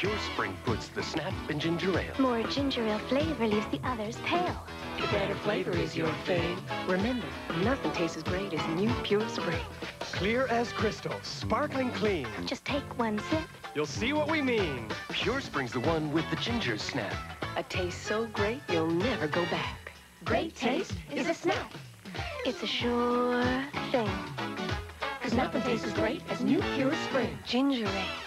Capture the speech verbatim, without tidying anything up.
Pure Spring puts the snap in ginger ale. More ginger ale flavor leaves the others pale. The better flavor is your fave. Remember, nothing tastes as great as new Pure Spring. Clear as crystal, sparkling clean. Just take one sip. You'll see what we mean. Pure Spring's the one with the ginger snap. A taste so great, you'll never go back. Great taste is a snap. It's a sure thing. Cause nothing tastes as great as new Pure Spring. Ginger ale.